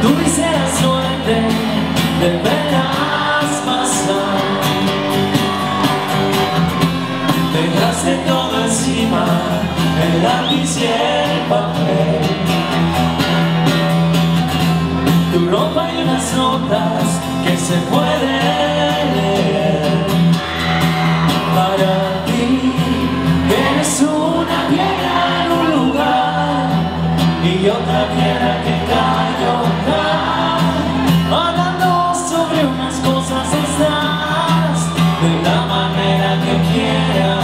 tuviste la suerte de verlas pasar. Dejaste todo encima, el lápiz y el papel, tu ropa y unas notas que se pueden leer. Para ti, que eres una piedra en un lugar y otra piedra que cayó acá. Hablando sobre unas cosas estás de la manera que quieras.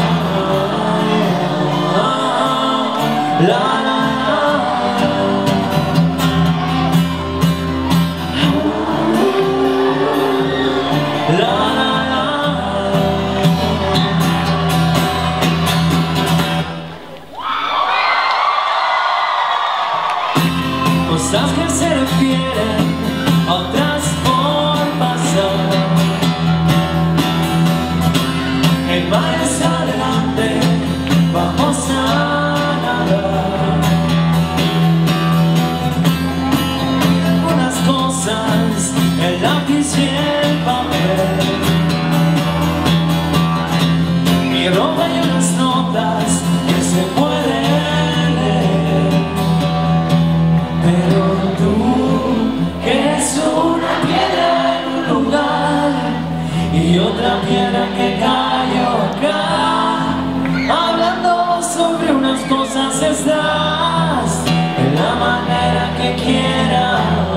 Cosas que se refieren a otras por pasar. El mar está adelante, vamos a nadar. Unas cosas, el lápiz y el papel, mi ropa y unas notas que se pueden leer. Pero tú, que eres una piedra en un lugar y otra piedra que cayó acá, hablando sobre unas cosas estás de la manera que quieras.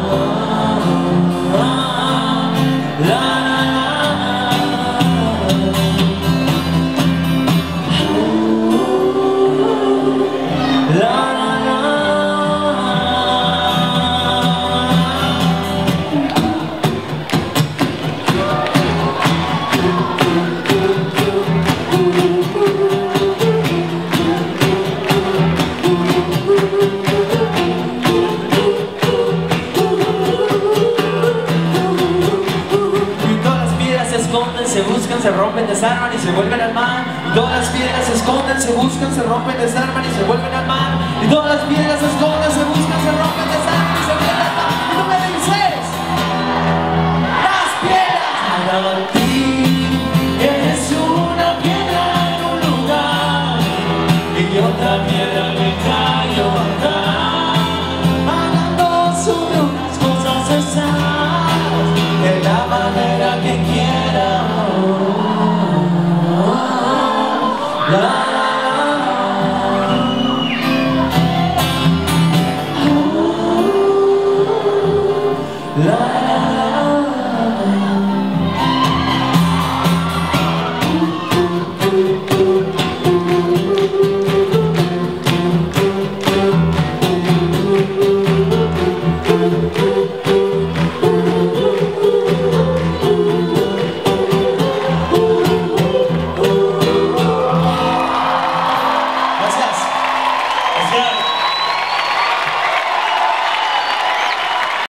Se buscan, se rompen, desarman y se vuelven al mar. Y todas las piedras se esconden, se buscan, se rompen, desarman y se vuelven al mar. Y todas las piedras se esconden, se buscan, se rompen, desarman y se vuelven al mar. Y tú me dices, las piedras. Para ti, eres una piedra en un lugar y otra piedra que cayó acá. Hablando sobre unas cosas esas de la manera que quieras. La